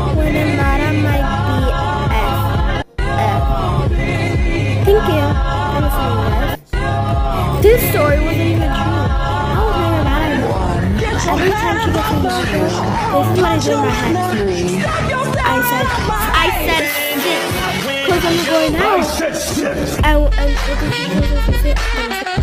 when I'm not on my BFF. Thank you. I'm sorry, guys. This story wasn't even true. I was never mad at her. Every time she gets emotional, this is what I do in my head. I said, sit. Because I'm going out. And what did she do?